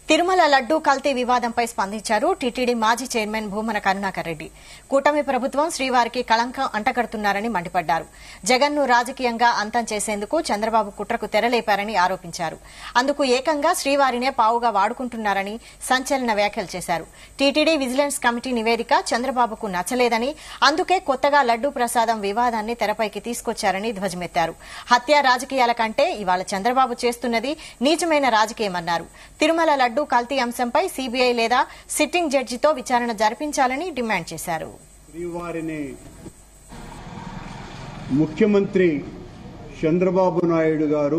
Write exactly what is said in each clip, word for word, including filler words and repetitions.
తిరుమల లడ్డూ కల్తీ వివాదంపై స్పందించారు టీటీడీ మాజీ చైర్మన్ భూమన కరుణాకర్ రెడ్డి. కూటమి ప్రభుత్వం శ్రీవారికి కళంకం అంటగడుతున్నారని మండిపడ్డారు. జగన్ను రాజకీయంగా అంతం చేసేందుకు చంద్రబాబు కుట్రకు తెరలేపారని ఆరోపించారు. అందుకు ఏకంగా శ్రీవారినే పావుగా వాడుకుంటున్నారని సంచలన వ్యాఖ్యలు చేశారు. టీటీడీ విజిలెన్స్ కమిటీ నివేదిక చంద్రబాబుకు నచ్చలేదని, అందుకే కొత్తగా లడ్డూ ప్రసాదం వివాదాన్ని తెరపైకి తీసుకొచ్చారని ధ్వజమెత్తారు. హత్య రాజకీయాల కంటే ఇవాళ చంద్రబాబు చేస్తున్నది నీచమైన రాజకీయమన్నారు. తిరుమల లడ్డూ కల్తీ అంశంపై సీబీఐ లేదా సిట్టింగ్ జడ్జితో విచారణ జరిపించాలని డిమాండ్ చేశారు. శ్రీవారిని ముఖ్యమంత్రి చంద్రబాబు నాయుడు గారు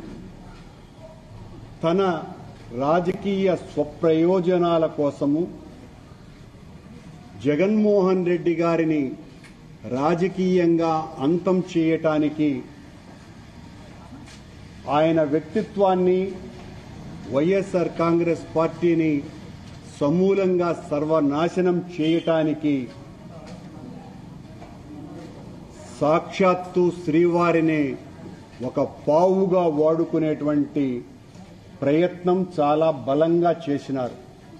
తన రాజకీయ స్వప్రయోజనాల కోసము జగన్మోహన్ రెడ్డి గారిని రాజకీయంగా అంతం చేయటానికి ఆయన వ్యక్తిత్వాన్ని, వైఎస్ఆర్ కాంగ్రెస్ పార్టీని సమూలంగా సర్వనాశనం చేయటానికి సాక్షాత్తు శ్రీవారిని ఒక పావుగా వాడుకునేటువంటి ప్రయత్నం చాలా బలంగా చేసినారు.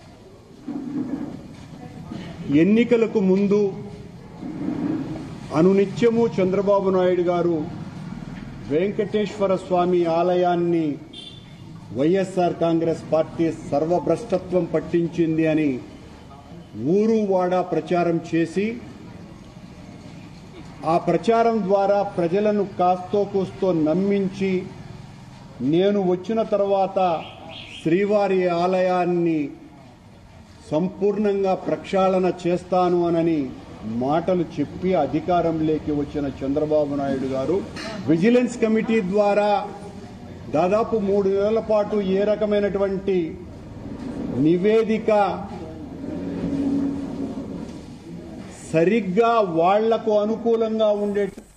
ఎన్నికలకు ముందు అనునిత్యము చంద్రబాబు నాయుడు గారు వెంకటేశ్వర స్వామి ఆలయాన్ని వైఎస్ఆర్ కాంగ్రెస్ పార్టీ సర్వభ్రష్టత్వం పట్టించింది అని ఊరు వాడా ప్రచారం చేసి ఆ ప్రచారం ద్వారా ప్రజలను కాస్తో కూస్తో నమ్మించి నేను వచ్చిన తర్వాత శ్రీవారి ఆలయాన్ని సంపూర్ణంగా ప్రక్షాళన చేస్తాను అనని మాటలు చెప్పి అధికారంలోకి వచ్చిన చంద్రబాబు నాయుడు గారు విజిలెన్స్ కమిటీ ద్వారా దాదాపు మూడు నెలల పాటు ఏ రకమైనటువంటి నివేదిక సరిగ్గా వాళ్లకు అనుకూలంగా ఉండే